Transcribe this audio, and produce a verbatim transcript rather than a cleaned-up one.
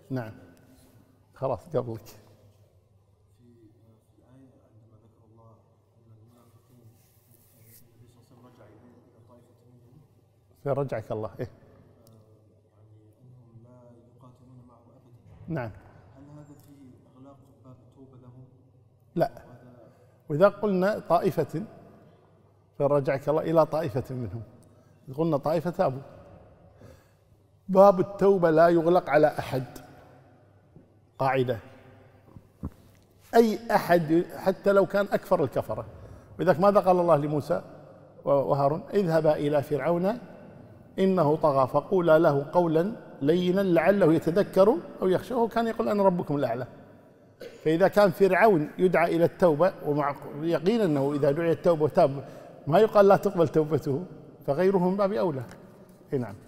نعم خلاص قبلك. في رجعك الله إيه؟ يعني انهم لا يقاتلون معه ابدا. نعم. هل هذا في اغلاق باب التوبه لهم؟ لا. وإذا قلنا طائفة فرجعك الله إلى طائفة منهم، قلنا طائفة تابوا. باب التوبة لا يغلق على أحد، قاعدة. أي أحد حتى لو كان أكفر الكفرة. وذلك ماذا قال الله لموسى وهارون؟ اذهبا إلى فرعون إنه طغى فقولا له قولا لينا لعله يتذكر أو يخشى. هو كان يقول أنا ربكم الأعلى. فإذا كان فرعون يدعى إلى التوبة ومع يقين أنه إذا دعي التوبة وتاب ما يقال لا تقبل توبته، فغيره من باب أولى. نعم.